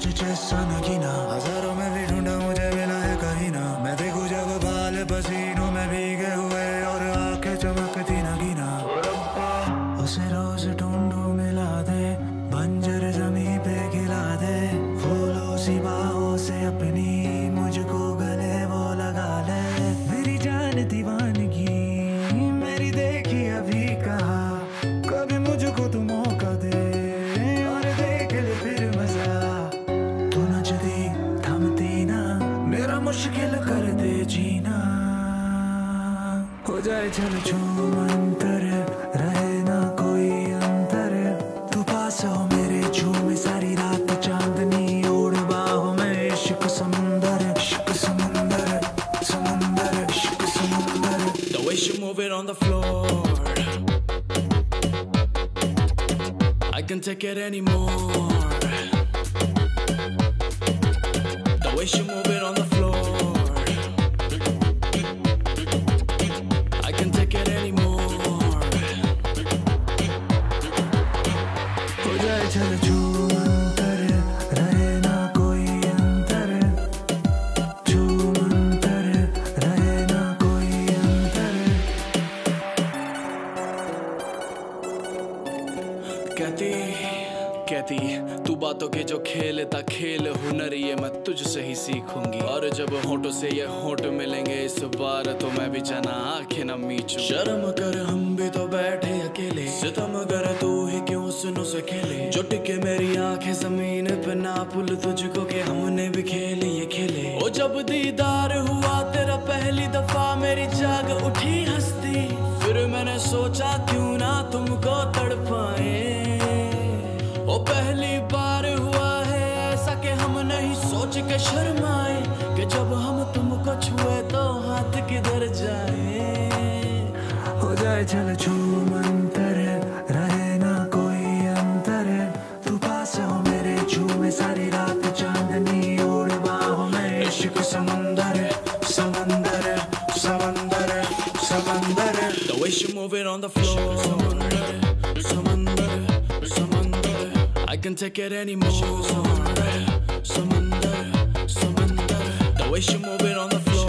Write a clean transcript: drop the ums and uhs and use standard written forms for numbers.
जैसा नगीना, हजारों में भी ढूंढा मुझे मिला है कहीं ना। मैं देखूं जब बाल पसीनों में भीगे हुए और आंखें चमकती नगीना। उसे रोज ढूंढूं मिला दे, बंजर जमीन पे खिला दे, फूलों सी बाहों से अपनी मुझको गले वो लगा ले। मेरी जान दीवानगी मेरी देखी अभी कहा, कभी मुझको तू मौका दे और देख ले फिर मजा। तू नचती थमती ना, मेरा मुश्किल कर दे जीना। हो जाए चल छूमंतर, रहे ना कोई अंतर, तू पास हो मेरे झूमे सारी रात चांदनी ओढ़ बाहों में। इश्क समुंदर, इश्क समुंदर, समुंदर, इश्क समुंदर। The way she move it on the floor, I can't take it anymore. The way she move it on the floor, I can't take it anymore. हो जाए चल छूमंतर, रहे ना कोई अंतर, छूमंतर, रहे ना कोई अंतर। कहती तू बातों के जो खेलता खेल हुनर ये मैं तुझसे ही सीखूंगी। और जब होठों से ये होठ मिलेंगे इस बार तो मैं भी जाना आंखें न मीचूं। शर्म कर हम भी तो बैठे अकेले, सितम कर तू ही क्यों सुनो से खेले। जो टिके मेरी आंखें जमीन पे ना भूल तुझको के हमने भी खेले ये खेले। ओ जब दीदार हुआ तेरा पहली दफा मेरी जाग उठी हंसती, फिर मैंने सोचा क्यों ना तुमको तड़पाए। ओ पहली बार हुआ है ऐसा कि हम नहीं सोच के शर्माए, कि जब हम तुमको छुए तो हाथ किधर जाए। हो जाए चल छूमंतर, रहे ना कोई अंतर, तू पास हो मेरे झूमे सारी रात चांदनी ओढ़ बाहों में। इश्क समुंदर, समंदर, समंदर, समंदर। The way she move it on the floor, समंदर, समंदर, समंदर, I can't take it anymore. समंदर, समंदर, समंदर, the way she move it on the floor.